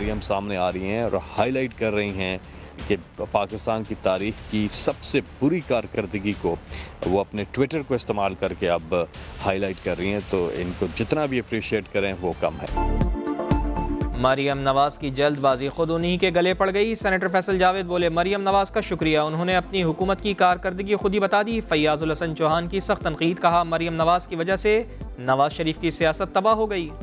मरियम सामने आ रही हैं और हाईलाइट कर रही हैं कि पाकिस्तान की तारीख की सबसे बुरी कारकर्दगी को वो अपने ट्विटर को इस्तेमाल करके अब हाईलाइट कर रही हैं, तो इनको जितना भी अप्रिशिएट करें वो कम है। मरियम नवाज की जल्दबाजी खुद उन्हीं के गले पड़ गई। सेनेटर फैसल जावेद बोले, मरियम नवाज का शुक्रिया, उन्होंने अपनी हुकूमत की कारकर्दगी खुद ही बता दी। फैयाजुल हसन चौहान की सख्त तनकीद, कहा मरियम नवाज की वजह से नवाज शरीफ की सियासत तबाह हो गई।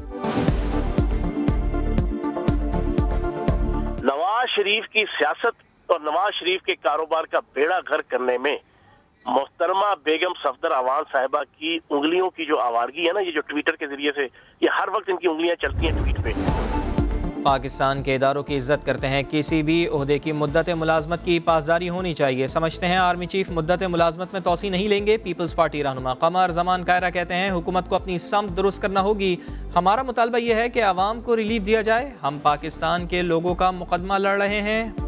नवाज शरीफ की सियासत और नवाज शरीफ के कारोबार का बेड़ा गर्क करने में मोहतरमा बेगम सफदर अवान साहिबा की उंगलियों की जो आवारगी है ना, ये जो ट्विटर के जरिए से, ये हर वक्त इनकी उंगलियां चलती हैं ट्वीट पे। पाकिस्तान के इदारों की इज्जत करते हैं, किसी भी ओहदे की मुद्दत मुलाजमत की पासदारी होनी चाहिए। समझते हैं आर्मी चीफ मुद्दत मुलाजमत में तोसी नहीं लेंगे। पीपल्स पार्टी रहनुमा कमर जमान कायरा कहते हैं, हुकूमत को अपनी समत दुरुस्त करना होगी। हमारा मुतालबा यह है कि आवाम को रिलीफ दिया जाए। हम पाकिस्तान के लोगों का मुकदमा लड़ रहे हैं।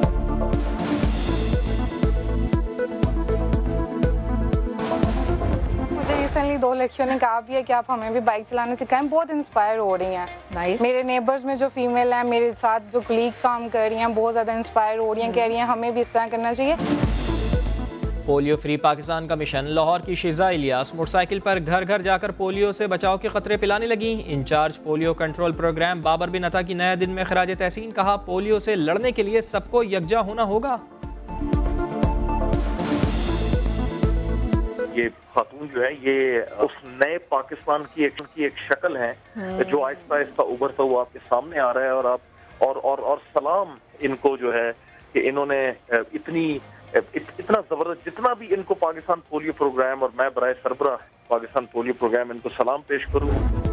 रिसेंटली 2 लड़कियों ने कहा भी है कि आप हमें भी बाइक चलाने सिखाएं, बहुत इंस्पायर हो रही हैं। nice. मेरे नेबर्स में जो फीमेल हैं, मेरे साथ जो कलीग काम कर रही हैं, बहुत ज़्यादा इंस्पायर हो रही हैं, कह रही हैं हमें भी इस तरह करना चाहिए। पोलियो फ्री पाकिस्तान का मिशन। लाहौर की शिजा इलियास मोटरसाइकिल पर घर घर जाकर पोलियो से बचाव के खतरे पिलाने लगी। Incharge polio control program Babar बिन अता की नया दिन में खराज तहसीन, कहा पोलियो से लड़ने के लिए सबको यकजा होना होगा। ये खातून जो है ये उस नए पाकिस्तान की एक शक्ल है जो आहिस्ता आहिस्ता उभरता हुआ आपके सामने आ रहा है। और आप और सलाम इनको जो है कि इन्होंने इतना जबरदस्त, जितना भी इनको पाकिस्तान पोलियो प्रोग्राम, और मैं बराए सरबराह पाकिस्तान पोलियो प्रोग्राम इनको सलाम पेश करूँ।